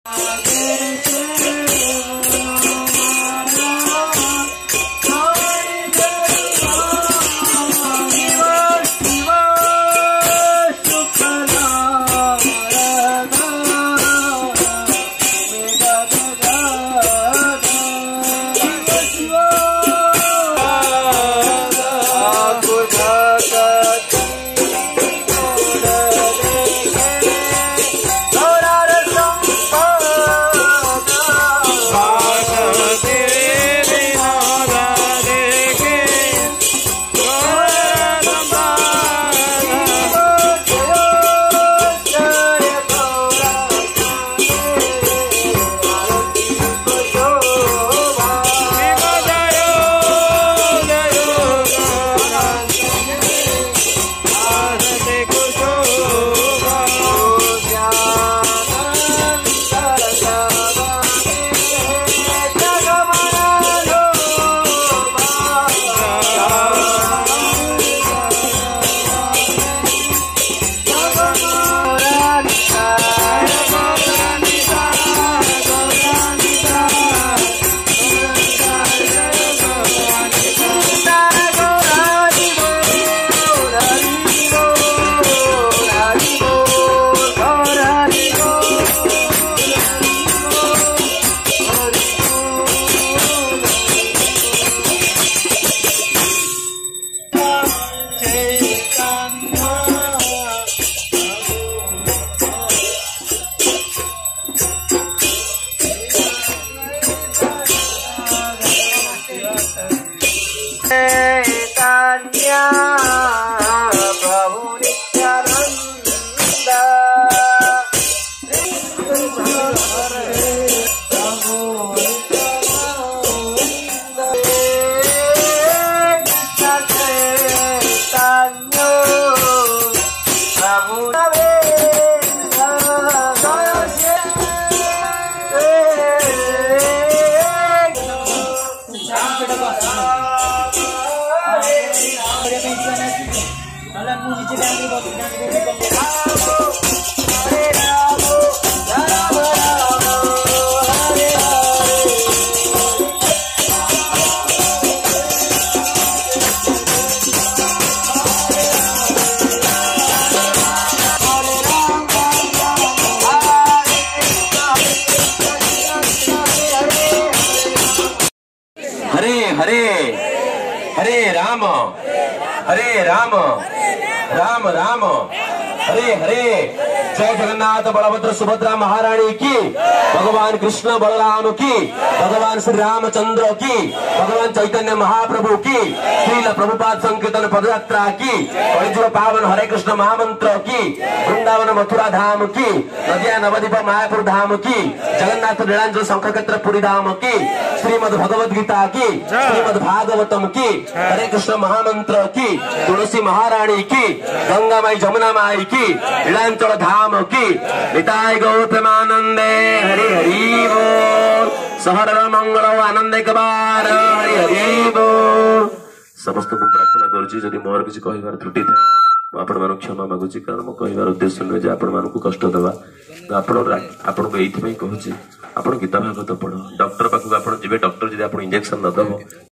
हरे राम राम राम हरे हरे। जय जगन्नाथ बलभद्र सुभद्रा महारानी की, भगवान कृष्ण बलराम की, भगवान श्री रामचंद्र की, भगवान चैतन्य महाप्रभु की, श्रील प्रभुपाद संकीर्तन पदयात्रा की, कलिजुग पावन हरे कृष्ण महामंत्र की, वृंदावन मथुरा धाम की, नदिया नवदीप मायापुर धाम की, जगन्नाथ नीलांचल शंखक्षेत्र पुरी धाम की, श्रीमद भगवद गीता की, श्रीमद भागवतम की, हरे कृष्ण महामंत्र की, तुलसी महारानी की, गंगा माई जमुना माई की, नीलांचल धाम की, निताय गौतमानंदे हरि हरि बोल। सहर मंगल आनंद एक बार हरि हरि बोल। समस्त को प्रार्थना करुछि जदि मोर किछि कहिबार त्रुटि थाए आपण मानु क्षमा मागुछि, कारण मो कहिबार उद्देश्य न जे आपण मानु को कष्ट देबा। आपण को एथि पई कहूछि आपण गीता भागवत पढ़ो। डॉक्टर पाखु आपण जिबे, डॉक्टर जदि आपण इंजेक्शन न दबो